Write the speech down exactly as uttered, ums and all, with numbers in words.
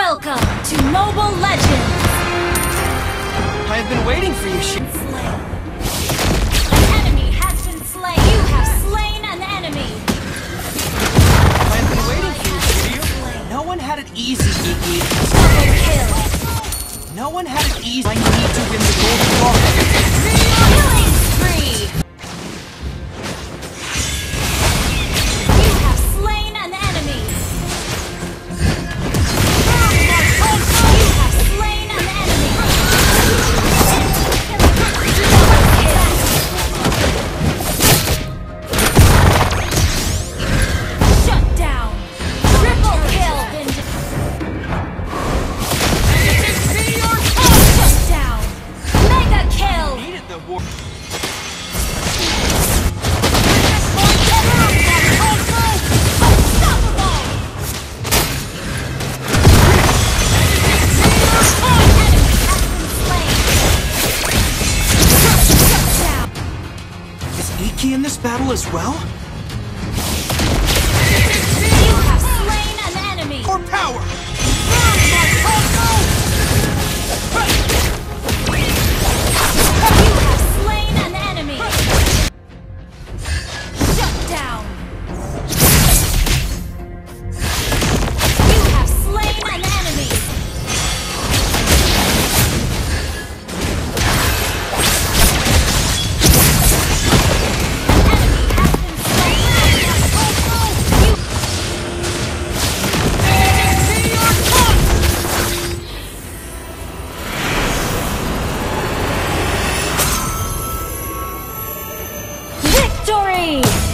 Welcome to Mobile Legends! I have been waiting for you, Sh- Slain. An enemy has been slain. You have slain an enemy. I have been waiting for you, Shiryu. No one had it easy, Geeky. Double kill. No one had it easy. I need to win the golden ball. Killing spree. You have slain an enemy. You have slain an enemy. Shut down. Triple kill. Shut down. Mega kill. Needed the war. Is Iki in this battle as well? You have slain an enemy. More power! You have slain an enemy. Shut down. You have slain an enemy. Victory!